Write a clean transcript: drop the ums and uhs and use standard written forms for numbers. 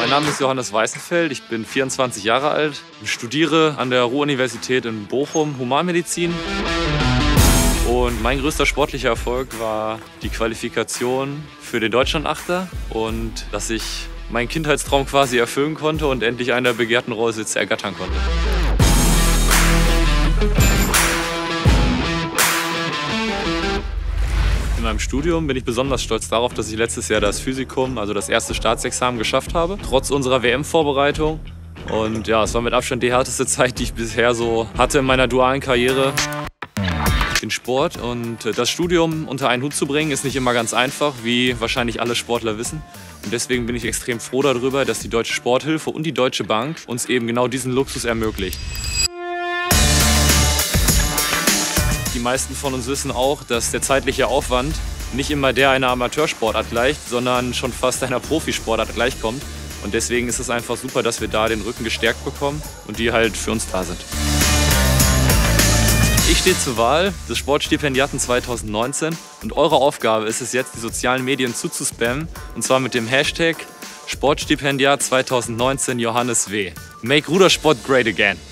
Mein Name ist Johannes Weißenfeld, ich bin 24 Jahre alt, studiere an der Ruhr-Universität in Bochum Humanmedizin. Und mein größter sportlicher Erfolg war die Qualifikation für den Deutschlandachter und dass ich meinen Kindheitstraum quasi erfüllen konnte und endlich einen der begehrten Rollsitze ergattern konnte. In meinem Studium bin ich besonders stolz darauf, dass ich letztes Jahr das Physikum, also das erste Staatsexamen, geschafft habe, trotz unserer WM-Vorbereitung. Und ja, es war mit Abstand die härteste Zeit, die ich bisher so hatte in meiner dualen Karriere. Den Sport und das Studium unter einen Hut zu bringen, ist nicht immer ganz einfach, wie wahrscheinlich alle Sportler wissen. Und deswegen bin ich extrem froh darüber, dass die Deutsche Sporthilfe und die Deutsche Bank uns eben genau diesen Luxus ermöglicht. Die meisten von uns wissen auch, dass der zeitliche Aufwand nicht immer der einer Amateursportart gleicht, sondern schon fast einer Profisportart gleichkommt. Und deswegen ist es einfach super, dass wir da den Rücken gestärkt bekommen und die halt für uns da sind. Ich stehe zur Wahl des Sportstipendiaten 2019 und eure Aufgabe ist es jetzt, die sozialen Medien zuzuspammen, und zwar mit dem Hashtag Sportstipendiat 2019 Johannes W. Make Rudersport great again.